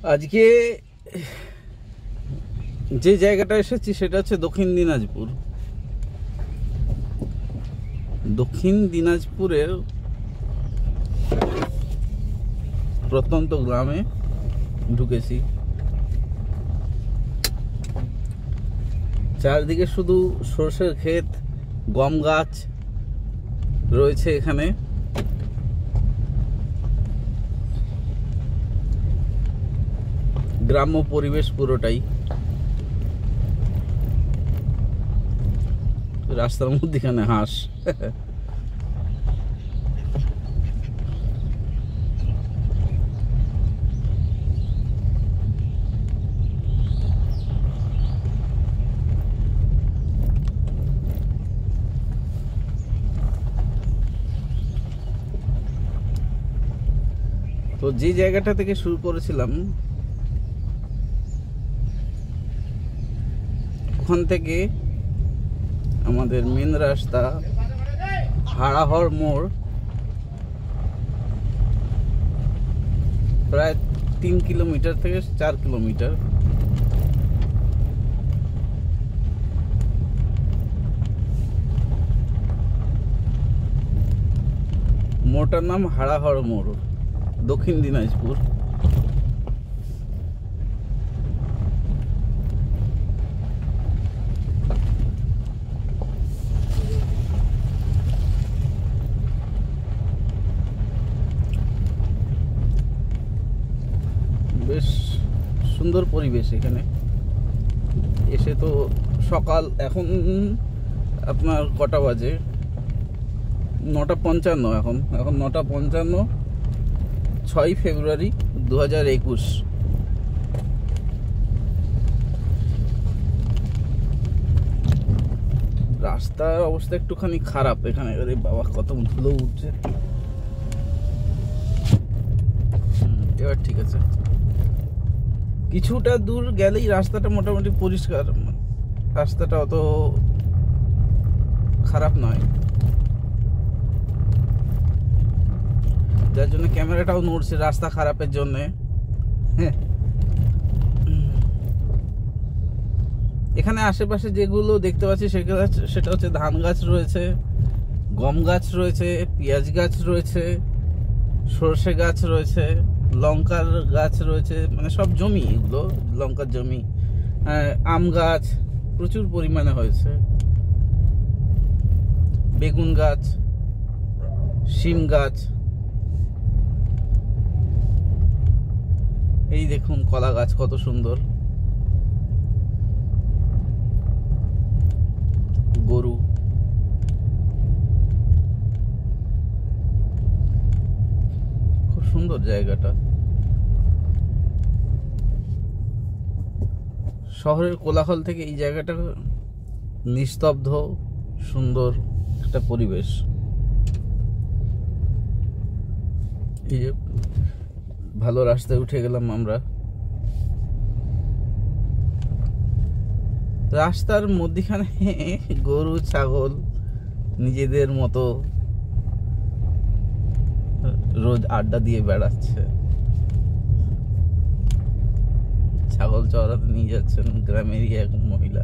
আজকে যে জায়গাটা এসেছি সেটা হচ্ছে দক্ষিণ দিনাজপুর। দক্ষিণ দিনাজপুরের প্রত্যন্ত গ্রামে ঢুকেছি। চারদিকে শুধু সরষের ক্ষেত, গম গাছ রয়েছে এখানে। গ্রাম্য পরিবেশ পুরোটাই। রাস্তার মধ্যখানে হাঁস। তো যে জায়গাটা থেকে শুরু করেছিলাম ওখান থেকে আমাদের মেন রাস্তা হাড়াহড় মোড় প্রায় 3 কিলোমিটার থেকে 4 কিলোমিটার। মোড়টার নাম হাড়াহড় মোড়, দক্ষিণ দিনাজপুর। বেশ সুন্দর পরিবেশ এখানে এসে। তো সকাল এখন আপনার কটা বাজে? 9:55। এখন 9:55, 6ই ফেব্রুয়ারি 2021। রাস্তার অবস্থা একটুখানি খারাপ এখানে। আরে বাবা, কত ধুলো উঠছে। এবার ঠিক আছে। কিছুটা দূর গেলেই রাস্তাটা মোটামুটি পরিষ্কার। রাস্তাটা অত খারাপ নয়, যার জন্য ক্যামেরাটাও নড়ছে রাস্তা খারাপের জন্য। এখানে আশেপাশে যেগুলো দেখতে পাচ্ছি সেটা হচ্ছে ধান গাছ রয়েছে, গম গাছ রয়েছে, পেঁয়াজ গাছ রয়েছে, সর্ষে গাছ রয়েছে, লঙ্কার গাছ রয়েছে। মানে সব জমি, এগুলো লঙ্কার জমি। আম গাছ প্রচুর পরিমাণে হয়েছে, বেগুন গাছ, শিম গাছ। এই দেখুন কলা গাছ কত সুন্দর। গরু। খুব সুন্দর জায়গাটা। শহরের কোলাহল থেকে এই জায়গাটা নিস্তব্ধ, সুন্দর একটা পরিবেশ। এই যে ভালো রাস্তায় উঠে গেলাম আমরা। রাস্তার মধ্যখানে গরু ছাগল নিজেদের মতো রোজ আড্ডা দিয়ে বেড়াচ্ছে। ছাগল চড়াতে নিয়ে যাচ্ছেন গ্রামেরই এক মহিলা।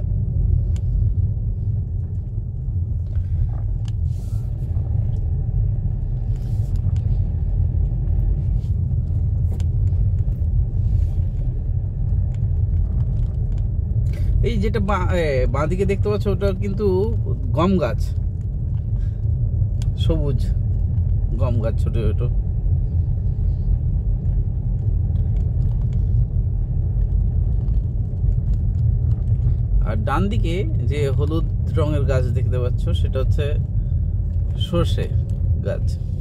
এই যেটা বাঁদিকে দেখতে পাচ্ছ ওটা কিন্তু গম গাছ, সবুজ গম গাছ, ছোট ছোট। আর ডান দিকে যে হলুদ রঙের গাছ দেখতে পাচ্ছ সেটা হচ্ছে সর্ষে গাছ।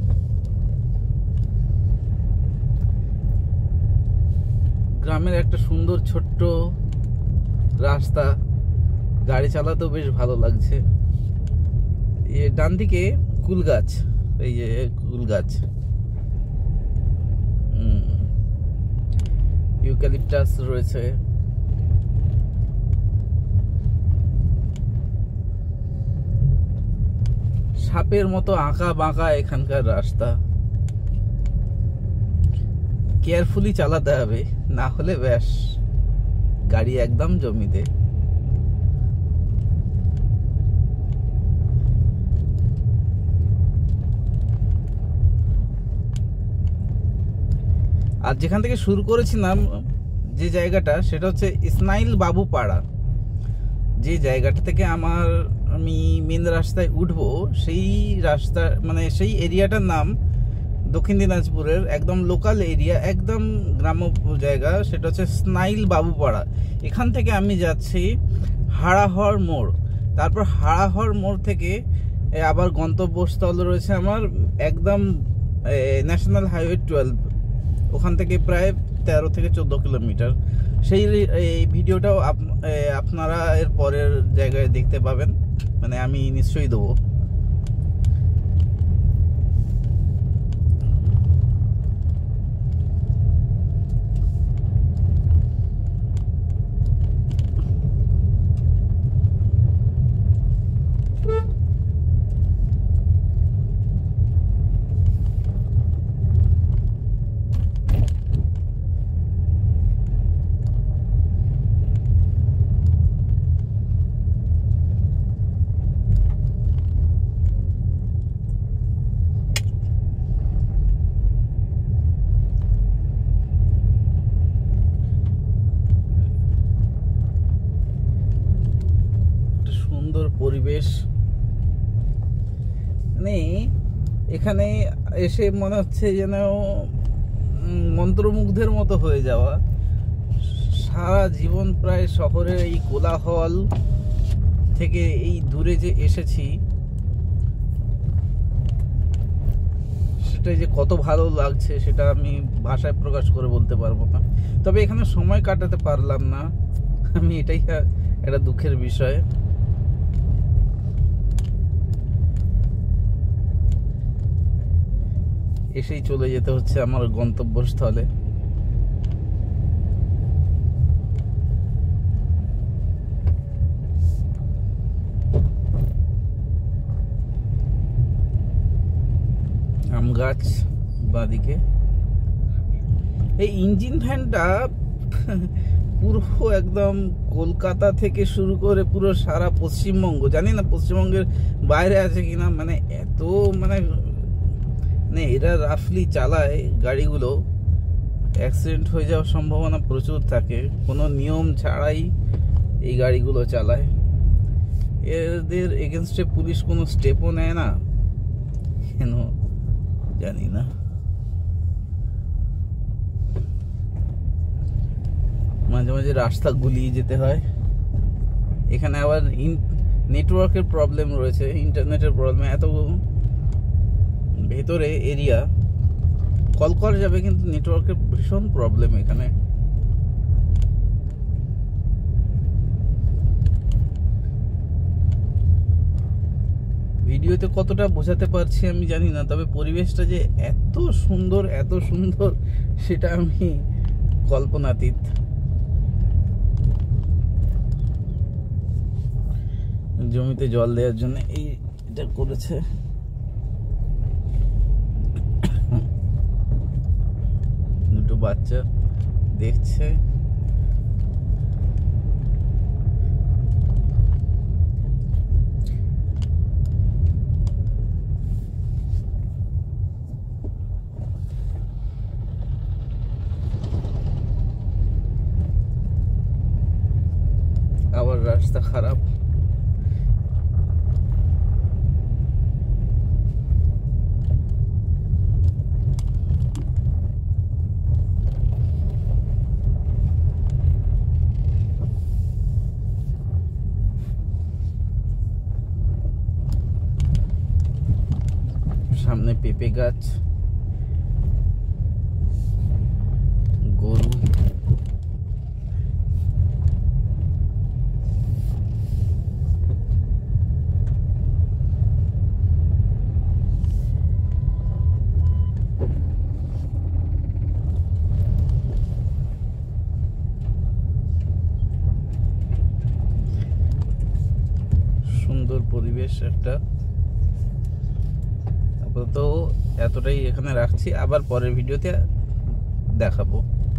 গ্রামের একটা সুন্দর ছোট্ট রাস্তা, গাড়ি চালাতেও বেশ ভালো লাগছে। ডান দিকে কুল গাছ, এই যে কুল গাছ, ইউক্যালিপটাস রয়েছে। সাপের মতো আঁকা বাঁকা এখানকার রাস্তা। কেয়ারফুলি চালাতে হবে, না হলে ব্যাস গাড়ি একদম জমিতে। আর যেখান থেকে শুরু করেছিলাম যে জায়গাটা, সেটা হচ্ছে ইসমাইল বাবু পাড়া। যে জায়গাটা থেকে আমি মেন রাস্তায় উঠবো, সেই রাস্তা মানে সেই এরিয়াটার নাম দক্ষিণ দিনাজপুরের একদম লোকাল এরিয়া, একদম গ্রাম্য জায়গা, সেটা হচ্ছে স্নাইল বাবুপাড়া। এখান থেকে আমি যাচ্ছি হাড়াহর মোড়, তারপর হাড়াহর মোড় থেকে আবার গন্তব্যস্থল রয়েছে আমার একদম ন্যাশনাল হাইওয়ে 12, ওখান থেকে প্রায় 13 থেকে 14 কিলোমিটার। সেই এই ভিডিওটাও আপনারা এর পরের জায়গায় দেখতে পাবেন, মানে আমি নিশ্চয়ই দেবো। সুন্দর পরিবেশ, মানে এখানে এসে মনে হচ্ছে যেন মন্ত্রমুগ্ধের মতো হয়ে যাওয়া। সারা জীবন প্রায় শহরের এই কোলাহল থেকে এই দূরে যে এসেছি, সেটাই যে কত ভালো লাগছে সেটা আমি ভাষায় প্রকাশ করে বলতে পারবো না। তবে এখানে সময় কাটাতে পারলাম না, আমি এটাই একটা দুঃখের বিষয়। এসেই চলে যেতে হচ্ছে আমার গন্তব্যস্থলে। আম গাছ বাঁদিকে। এই ইঞ্জিন ভ্যানটা পুরো একদম কলকাতা থেকে শুরু করে পুরো সারা পশ্চিমবঙ্গ, জানি না পশ্চিমবঙ্গের বাইরে আছে কিনা, মানে এত মানে এরা রাফলি চালায় গাড়িগুলো, অ্যাক্সিডেন্ট হয়ে যাওয়ার সম্ভাবনা প্রচুর থাকে, কোনো নিয়ম ছাড়াই এই গাড়িগুলো চালায়। এদের এগেনস্টে পুলিশ কোনো স্টেপও নেয় না কেন জানি না। মাঝে মাঝে রাস্তা গুলিয়ে যেতে হয়। এখানে আবার নেটওয়ার্কের প্রবলেম রয়েছে, ইন্টারনেটের প্রবলেম। এত ভেতরে এরিয়া, কল করা যাবে কিন্তু নেটওয়ার্কের ভীষণ প্রবলেম এখানে। ভিডিওতে কতটা বোঝাতে পারছি আমি জানি না, তবে পরিবেশটা যে এত সুন্দর সেটা আমি কল্পনাতীত। জমিতে জল দেওয়ার জন্য এইটা করেছে। দুটো বাচ্চা দেখছে। আবার রাস্তা খারাপ। সামনে পেঁপে গাছ, গরু। সুন্দর পরিবেশ একটা। তো এতটাই এখানে রাখছি, আবার পরের ভিডিওতে দেখাবো।